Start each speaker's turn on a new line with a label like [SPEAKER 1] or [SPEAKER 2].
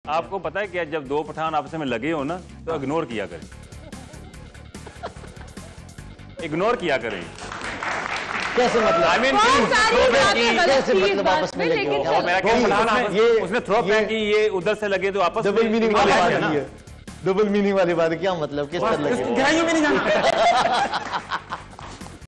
[SPEAKER 1] आपको पता है कि जब दो पठान आपस में लगे हो ना तो इग्नोर किया करें, इग्नोर किया करें।
[SPEAKER 2] कैसे मतलब?
[SPEAKER 1] I mean,
[SPEAKER 2] कैसे मतलब आपस में लगे हो?
[SPEAKER 1] उसने थ्रो बैक की, ये उधर से लगे तो आपस में
[SPEAKER 2] डबल मीनिंग वाली बात है। डबल मीनिंग वाली बात क्या मतलब? किस तरह लगे?
[SPEAKER 3] गहराइयों में नहीं जाना।